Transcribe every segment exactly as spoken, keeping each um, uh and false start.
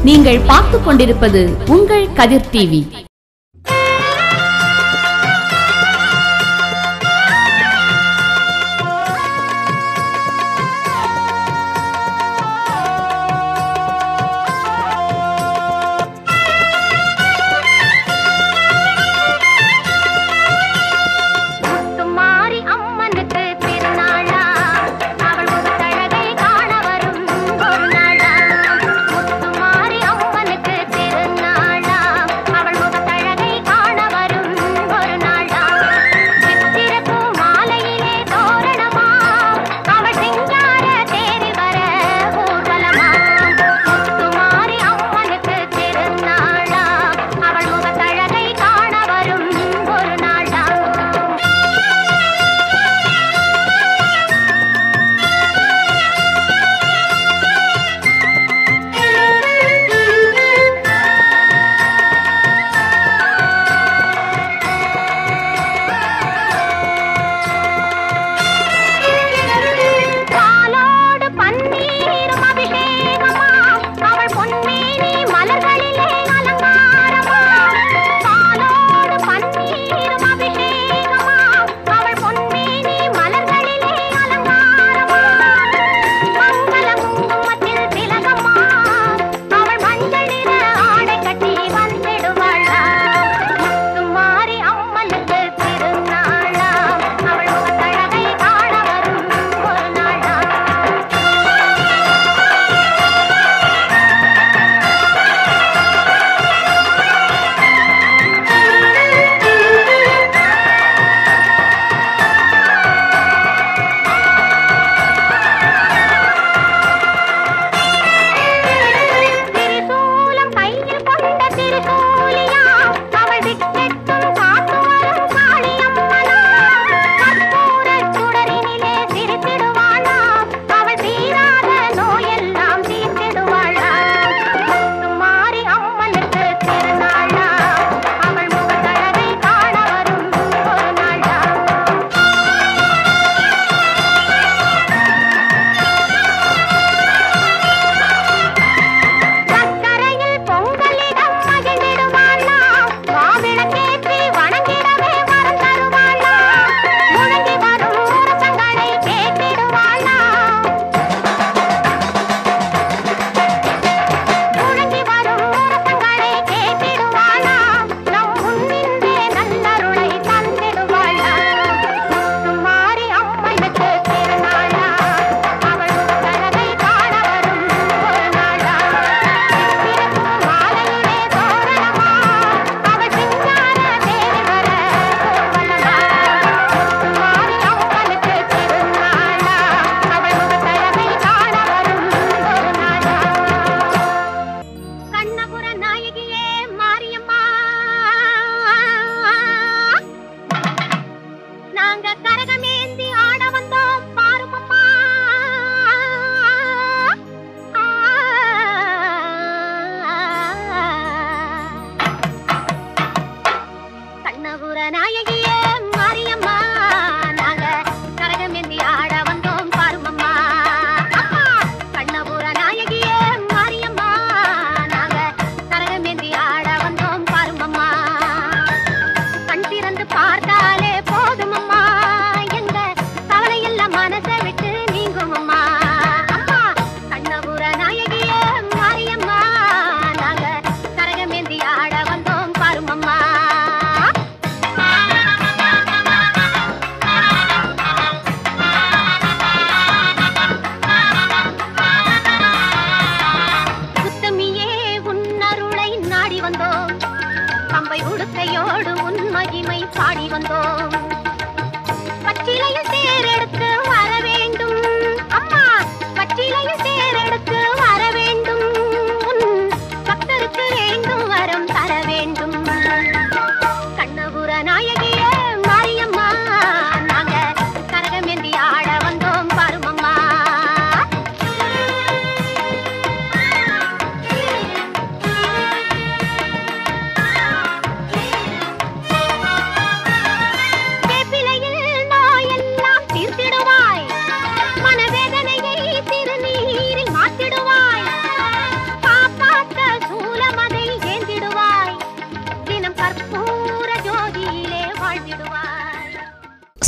நீங்கள் பார்த்துக் கொண்டிருப்பது உங்கள் கதிர் டிவி.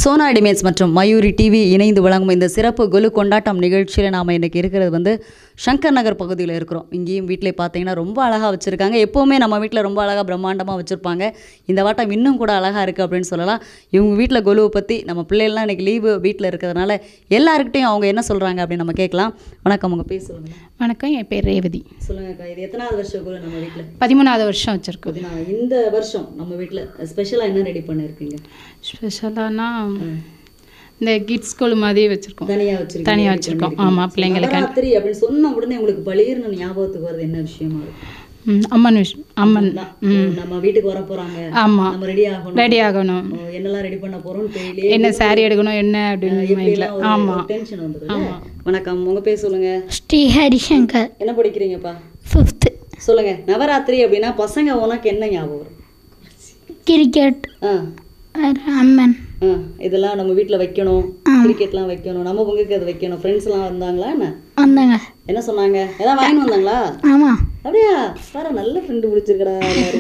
சோனா ரெடிமேட்ஸ் மற்றும் மயூரி டிவி இணைந்து வழங்கும் இந்த சிறப்பு கொலு கொண்டாட்டம் நிகழ்ச்சியில் நாம் இன்றைக்கி இருக்கிறது வந்து சங்கர் நகர் பகுதியில் இருக்கிறோம். இங்கேயும் வீட்டில் பார்த்தீங்கன்னா ரொம்ப அழகாக வச்சுருக்காங்க. எப்போவுமே நம்ம வீட்டில் ரொம்ப அழகாக பிரம்மாண்டமாக வச்சுருப்பாங்க. இந்த வாட்டம் இன்னும் கூட அழகாக இருக்குது அப்படின்னு சொல்லலாம். இவங்க வீட்டில் கொலுவை பற்றி நம்ம பிள்ளைகள்லாம் இன்றைக்கி லீவு வீட்டில் இருக்கிறதுனால எல்லாருக்கிட்டையும் அவங்க என்ன சொல்கிறாங்க அப்படின்னு நம்ம கேட்கலாம். வணக்கம், உங்கள் பேர் சொல்லுங்கள். வணக்கம், என் பேர் ரேவதி. சொல்லுங்கக்கா, இது எத்தனாவது வருஷம் கொலு நம்ம வீட்டில்? பதிமூணாவது வருஷம் வச்சுருக்கோம். இந்த வருஷம் நம்ம வீட்டில் ஸ்பெஷலாக என்ன ரெடி பண்ணியிருக்கீங்க? ஸ்பெஷலானா இந்த கிட்ஸ் கொலு மாதிரி வச்சுருக்கோம். தனியாக வச்சுருக்கோம். தனியாக வச்சுருக்கோம். ஆமாம், பிள்ளைங்களுக்கு நவராத்திரி அப்படின்னு சொன்ன உடனே உங்களுக்கு பளிர்னு ஞாபகத்துக்கு வருது என்ன விஷயமா இருக்கும்? அம்மன் விஷயம். அம்மன் தான் நம்ம வீட்டுக்கு வர போகிறாங்க. ஆமாம், நம்ம ரெடி ஆகணும். ரெடி ஆகணும். என்னெல்லாம் ரெடி பண்ண போகிறோம் தெரியல. என்ன சாரி எடுக்கணும் என்ன அப்படின்னு. ஆமாம், டென்ஷன் வந்துடும். வணக்கம், உங்கள் பேர் சொல்லுங்கள். ஸ்ரீ ஹரிசங்கர். என்ன படிக்கிறீங்கப்பா? ஃபிஃப்த்து. சொல்லுங்கள், நவராத்திரி அப்படின்னா பசங்க உனக்கு என்ன ஞாபகம் வரும்? கிரிக்கெட். ஆ அம்மன். ஆ இதெல்லாம் நம்ம வீட்டில் வைக்கணும். கிரிக்கெட்லாம் வைக்கணும். நம்ம உங்களுக்கு அது வைக்கணும். ஃப்ரெண்ட்ஸ்லாம் வந்தாங்களா என்ன? வந்தாங்க. என்ன சொன்னாங்க? ஏதாவது வாங்கிட்டு வந்தாங்களா? ஆமாம். அப்படியா? சார நல்ல ஃப்ரெண்டு பிடிச்சிருக்கடா.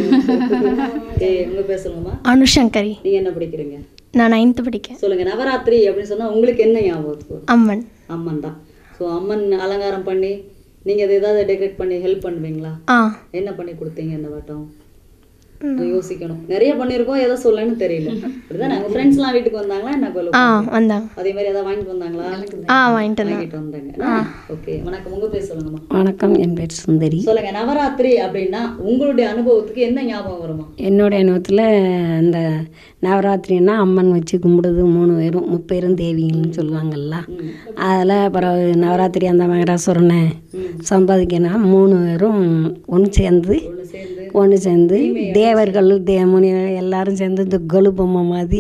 ஏய், உங்கள் பேர் சொல்லுங்கம்மா. அனுசங்கரி. நீங்கள் என்ன படிக்கிறீங்க? நான் நைன்த்து படிக்கேன். சொல்லுங்கள், நவராத்திரி அப்படின்னு சொன்னால் உங்களுக்கு என்ன ஞாபகம்? அம்மன். அம்மன் தான். ஸோ அம்மன் அலங்காரம் பண்ணி நீங்கள் அதை ஏதாவது டெக்கரேட் பண்ணி ஹெல்ப் பண்ணுவீங்களா? ஆ. என்ன பண்ணி கொடுத்தீங்க இந்த வட்டம்? யோசிக்கணும். நிறைய பண்ணியிருக்கோம், எதை சொல்லணும்னு தெரியல. அப்படிதான் உங்கள் ஃப்ரெண்ட்ஸ்லாம் வீட்டுக்கு வந்தாங்களா என்ன? கொலு ஆ வந்தாங்க. அதே மாதிரி ஏதாவது வாங்கிட்டு வந்தாங்களா? ஆ வாங்கிட்டு வாங்கிட்டு வந்தாங்க. ஓகே, வணக்கம், உங்கள் பேர் சொல்லுங்கம்மா. வணக்கம், என் பேர் சுந்தரி. சொல்லுங்க, நவராத்திரி அப்படின்னா உங்களுடைய அனுபவத்துக்கு என்ன ஞாபகம் வருமா? என்னுடைய அனுபவத்தில் இந்த நவராத்திரின்னா அம்மன் வச்சு கும்பிடுது. மூணு பேரும் முப்பேரும் தேவிங்கன்னு சொல்லுவாங்கல்ல. அதில் பிறகு நவராத்திரி அந்த மகராசுரனை சம்பாதிக்கணும். மூணு பேரும் ஒன்று சேர்ந்து ஒன்று சேர்ந்து தேவர்கள் தேமுனி எல்லாரும் சேர்ந்து இந்த கொலு பொம்மை மாதிரி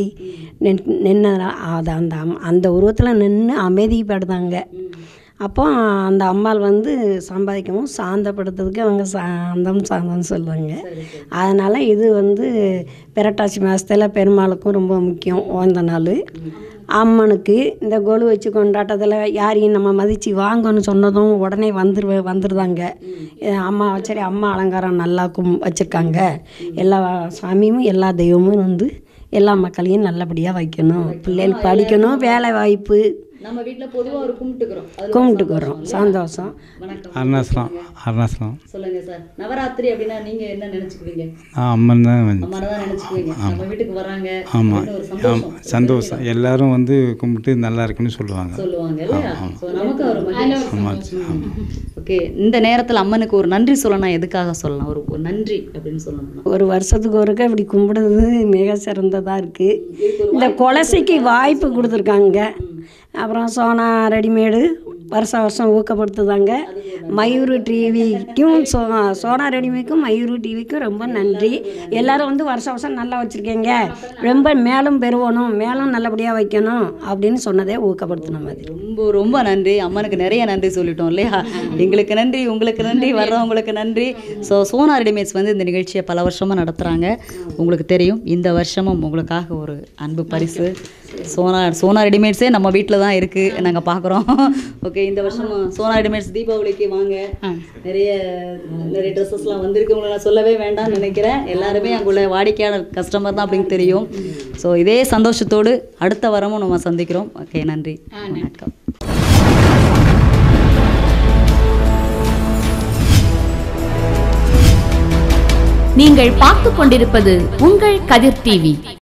நின்று அது அந்த அந்த உருவத்தில் நின்று அமைதிப்படுத்தாங்க. அப்போ அந்த அம்மாள் வந்து சம்பாதிக்கவும் சாந்தப்படுத்துறதுக்கு அவங்க சாந்தம் சாந்தம்னு சொல்லுவாங்க. அதனால் இது வந்து புரட்டாசி மாதத்தில் பெருமாளுக்கும் ரொம்ப முக்கியம். ஓந்த நாள் அம்மனுக்கு இந்த கொலு வச்சு கொண்டாட்டத்தில் யாரையும் நம்ம மதித்து வாங்கன்னு சொன்னதும் உடனே வந்துரு வந்துருதாங்க. அம்மா சரி, அம்மா அலங்காரம் நல்லா கும் வச்சுருக்காங்க. எல்லா சாமியும் எல்லா தெய்வமும் வந்து எல்லா மக்களையும் நல்லபடியாக வைக்கணும். பிள்ளைகள் படிக்கணும், வேலை வாய்ப்பு. நம்ம வீட்டில் பொதுவாக ஒரு கும்பிட்டுக்கிறோம் கும்பிட்டுக்கிறோம் சந்தோஷம். அருணாசலம். அருணாசலம். சொல்லுங்க சார், நவராத்திரி அப்படின்னா நீங்கள் என்ன நினச்சிக்குவீங்க? அம்மன் தான். அம்மனை தான் நினச்சிக்குவீங்க. நம்ம வீட்டுக்கு வராங்க. ஆமாம், ஆமாம், சந்தோஷம். எல்லாரும் வந்து கும்பிட்டு நல்லா இருக்குன்னு சொல்லுவாங்க சொல்லுவாங்க இல்லையா? ஸோ நமக்கு ஒரு மகிழ்ச்சி. ஓகே, இந்த நேரத்தில் அம்மனுக்கு ஒரு நன்றி சொல்லணும். எதுக்காக சொல்லலாம்? ஒரு ஒரு நன்றி அப்படின்னு சொல்லணும். ஒரு வருஷத்துக்கு ஒருக்க இப்படி கும்பிடுறது மிக சிறந்ததாக இருக்குது. இந்த கொலசைக்கு வாய்ப்பு கொடுத்துருக்காங்க. அப்புறம் சோனா ரெடிமேடு வருஷம் வருஷம் ஊக்கப்படுத்துதாங்க. மயூரு டிவிக்கும் சோ சோனா ரெடிமேடுக்கும் மயூரு டிவிக்கும் ரொம்ப நன்றி. எல்லோரும் வந்து வருஷம் வருஷம் நல்லா வச்சுருக்கீங்க, ரொம்ப மேலும் பெறுவணும், மேலும் நல்லபடியாக வைக்கணும் அப்படின்னு சொன்னதே ஊக்கப்படுத்தின மாதிரி. ரொம்ப ரொம்ப நன்றி. அம்மனுக்கு நிறைய நன்றி சொல்லிட்டோம் இல்லையா? எங்களுக்கு நன்றி, உங்களுக்கு நன்றி, வர்றவங்களுக்கு நன்றி. ஸோ சோனா ரெடிமேட்ஸ் வந்து இந்த நிகழ்ச்சியை பல வருஷமாக நடத்துகிறாங்க. உங்களுக்கு தெரியும், இந்த வருஷமும் உங்களுக்காக ஒரு அன்பு பரிசு. சோனா சோனா ரெடிமேட்ஸே நம்ம வீட்டில் தான் இருக்குது, நாங்கள் பார்க்குறோம். ஓகே, இந்த வருஷமும் சோனா ரெடிமேட்ஸ் தீபாவளிக்கு வாங்க. நிறைய நிறைய ட்ரெஸ்ஸஸ்லாம் வந்திருக்கு. உங்களை நான் சொல்லவே வேண்டாம்னு நினைக்கிறேன். எல்லாருமே அங்குள்ள வாடிக்கையாளர் கஸ்டமர் தான் அப்படின்னு தெரியும். ஸோ இதே சந்தோஷத்தோடு அடுத்த வாரமும் நம்ம சந்திக்கிறோம். ஓகே, நன்றி, வணக்கம். நீங்கள் பார்த்து கொண்டிருப்பது உங்கள் கதிர் டிவி.